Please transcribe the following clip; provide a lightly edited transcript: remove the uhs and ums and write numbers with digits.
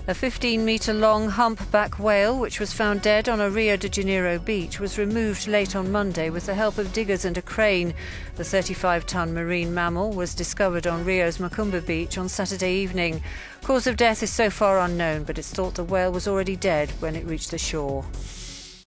A 15-metre-long humpback whale, which was found dead on a Rio de Janeiro beach, was removed late on Monday with the help of diggers and a crane. The 35-ton marine mammal was discovered on Rio's Macumba beach on Saturday evening. Cause of death is so far unknown, but it's thought the whale was already dead when it reached the shore.